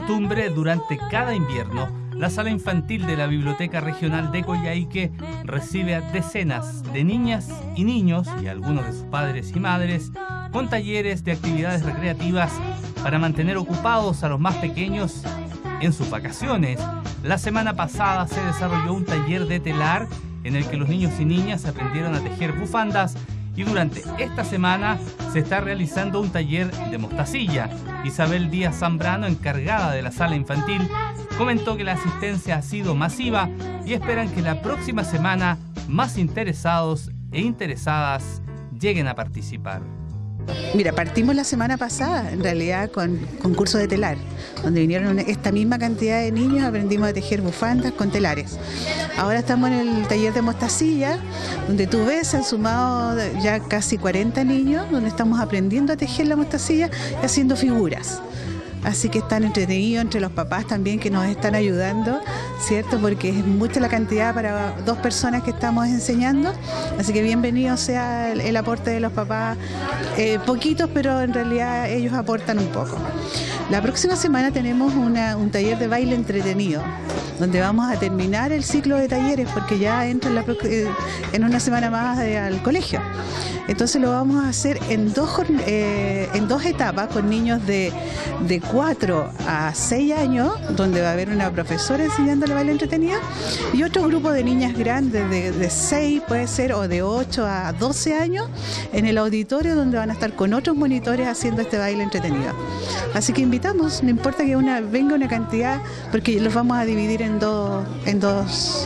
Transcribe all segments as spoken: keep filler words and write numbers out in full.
costumbre, durante cada invierno, la sala infantil de la Biblioteca Regional de Coyhaique recibe a decenas de niñas y niños, y algunos de sus padres y madres, con talleres de actividades recreativas para mantener ocupados a los más pequeños en sus vacaciones. La semana pasada se desarrolló un taller de telar en el que los niños y niñas aprendieron a tejer bufandas, y durante esta semana se está realizando un taller de mostacilla. Isabel Díaz Zambrano, encargada de la sala infantil, comentó que la asistencia ha sido masiva y esperan que la próxima semana más interesados e interesadas lleguen a participar. Mira, partimos la semana pasada en realidad con concurso de telar, donde vinieron esta misma cantidad de niños, aprendimos a tejer bufandas con telares. Ahora estamos en el taller de mostacilla, donde tú ves, se han sumado ya casi cuarenta niños, donde estamos aprendiendo a tejer la mostacilla y haciendo figuras. Así que están entretenidos entre los papás también, que nos están ayudando, ¿cierto? Porque es mucha la cantidad para dos personas que estamos enseñando. Así que bienvenido sea el, el aporte de los papás, eh, poquitos, pero en realidad ellos aportan un poco. La próxima semana tenemos una, un taller de baile entretenido, donde vamos a terminar el ciclo de talleres, porque ya entra en, la, en una semana más de, al colegio. Entonces lo vamos a hacer en dos, eh, en dos etapas, con niños de, de cuatro a seis años, donde va a haber una profesora enseñándole baile entretenido, y otro grupo de niñas grandes de, de seis, puede ser, o de ocho a doce años, en el auditorio, donde van a estar con otros monitores haciendo este baile entretenido. Así que invitamos, no importa que una, venga una cantidad, porque los vamos a dividir en dos, en dos,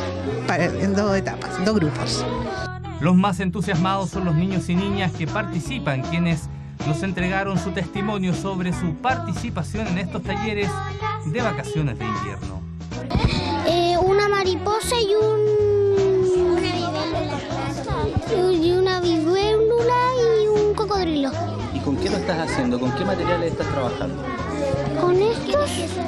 en dos etapas, en dos grupos. Los más entusiasmados son los niños y niñas que participan, quienes nos entregaron su testimonio sobre su participación en estos talleres de vacaciones de invierno. Eh, una mariposa y un... y una libélula y un cocodrilo. ¿Y con qué lo estás haciendo? ¿Con qué materiales estás trabajando? Con estos...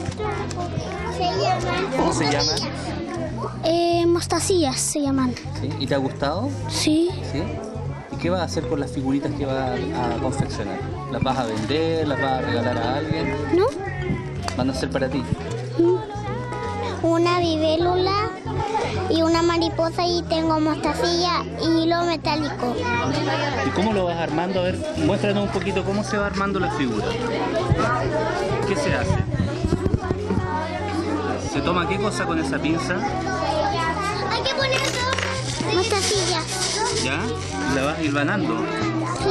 ¿Cómo se llaman? Eh, mostacillas se llaman. ¿Sí? ¿Y te ha gustado? Sí. ¿Sí? ¿Y qué vas a hacer con las figuritas que vas a confeccionar? ¿Las vas a vender? ¿Las vas a regalar a alguien? ¿No? ¿Van a ser para ti? Una libélula y una mariposa, y tengo mostacilla y hilo metálico. ¿Y cómo lo vas armando? A ver, muéstranos un poquito cómo se va armando la figura. ¿Qué se hace? ¿Se toma qué cosa con esa pinza? Hay que poner dos mostacillas. ¿Ya? ¿Y la vas hilvanando? Sí.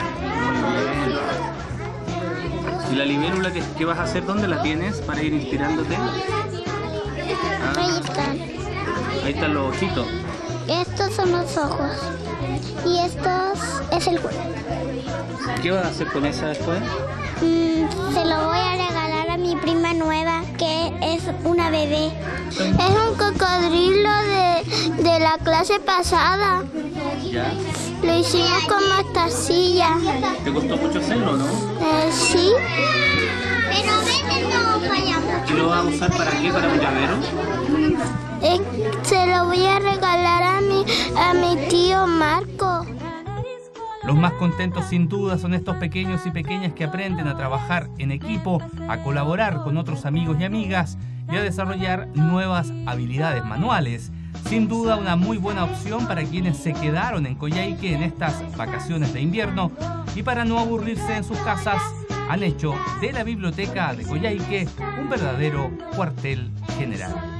¿Y la libélula qué, qué vas a hacer? ¿Dónde la tienes para ir inspirándote? Ah, Ahí están. ahí están los ojitos. Estos son los ojos. Y estos es el cuerpo. ¿Qué vas a hacer con esa después? Mm, se lo voy a regalar a mi prima nueva, que es una bebé. Es un cocodrilo de, de la clase pasada. ¿Ya? Lo hicimos con mostacilla. ¿Te costó mucho hacerlo, no? Eh, sí. Pero vete, no fallamos. ¿Y lo vas a usar para qué? ¿Para un llavero? Eh, se lo voy a regalar a mi, a mi tío Marco. Los más contentos sin duda son estos pequeños y pequeñas que aprenden a trabajar en equipo, a colaborar con otros amigos y amigas y a desarrollar nuevas habilidades manuales. Sin duda una muy buena opción para quienes se quedaron en Coyhaique en estas vacaciones de invierno, y para no aburrirse en sus casas han hecho de la Biblioteca de Coyhaique un verdadero cuartel general.